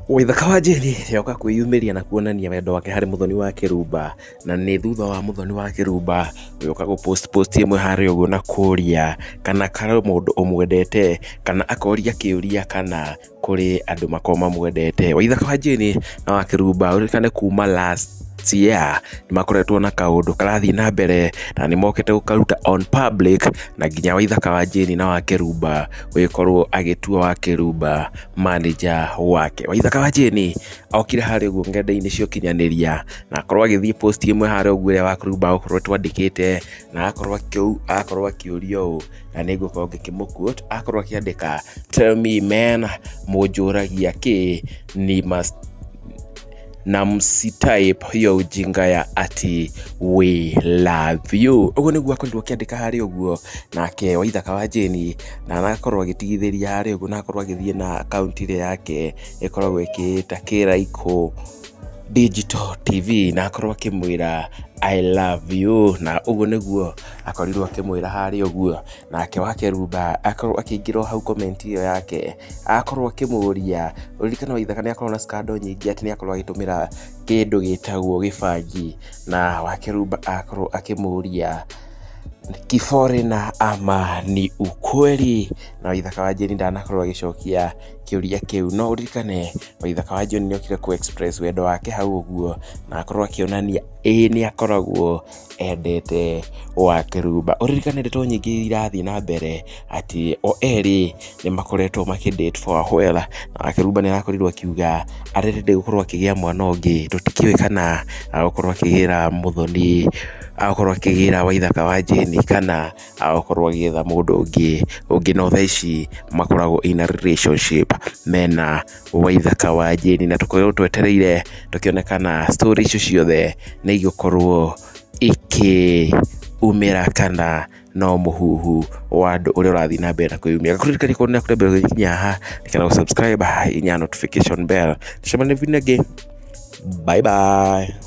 Waithaka wa Jeni nĩoka kwĩyumĩria na kuonania wendo wake harĩ Muthoni wa Kĩrumba, na nĩ thutha wa Muthoni wa Kĩrumba gũka gũpost ĩmwe harĩa ũguo na kũria kana karĩ mũndũ ũmwendete kana akoria kĩũria kana kũrĩ andũ makoma mamwendete. Waithaka wa Jeni na wa Kĩrumba ũrĩkane kuma last year nimakoretwo na kaundu karathi na mbere na nimokete gukaruta on public, na nginya Waithaka wa Jeni na wa Kĩrumba wikorwo agitua wa Kĩrumba manager wake. Waithaka wa Jeni okire harĩa uguo ngenda-inĩ cio kinyanĩria na akorwo agithii post ĩmwe harĩa uguo ĩrĩa wa Kĩrumba akorwo twandĩkĩte na akorwo akĩũrio na nĩngũkorwo ngĩkĩmũquote, akorwo akĩandĩka tell me man mũnjũragia kĩ ni must na msi-type hiyo ujinga ya ati we love you. Uguo nĩguo akorirwo akĩandĩka harĩa uguo nake Waithaka wa Jeni na anakorwo agĩtigithĩria harĩa uguo na akorwo agĩthiĩ na account ile yake ĩkoragwo ĩkĩĩta Kĩraikũ Digital TV na akorwo akĩmwĩra I love you, na uguo nĩguo akorirwo akĩmwĩra harĩa uguo. Nake wa Kĩrumba akorwo akĩingĩra hau comment iyo yake akorwo akĩmũria ũririkana Waithaka nĩ akorwo na scandal nyingĩ ati nĩ akorwo agĩtũmĩra kĩndũ gĩtagwo gĩbangi, na wa Kĩrumba akorwo akĩmũria kiforena ama ni ukweli, na Waithaka wa Jeni ndanakorwo agĩcokia kĩũria kĩu. No ũririkane Waithaka wa Jeni nĩokire ku express wendo wake hau uguo na akorwo akĩonania nĩ akoragwo endete wa Kĩrumba. Ũririkane ndeto nyingĩ irathi na mbere ati o eri nĩ makoretwo makidate for a while, na wa Kĩrumba nĩ arakorirwo akiuga arende gũkorwo akĩgĩa mwana ũngĩ, tũtikĩũĩ kana agũkorwo akĩgĩra Muthoni, agũkorwo akĩgĩra Waithaka wa Jeni kana agũkorwo agĩetha mũndũ ũngĩ no thaa ici makoragwo in a relationship mena Waithaka wa Jeni, na tũkorwo twetereire tũkĩonekana story icio ciothe nĩ igũkorwo umĩra kana no mũhuhu wa andũ ũrĩa ũrathi na mbere na kwĩyumĩria. Kũririkana kũrĩ na kũrĩa mbere gũkinya haha kana subscribe inya notification bell. Tucemane video ingĩ. Bye bye.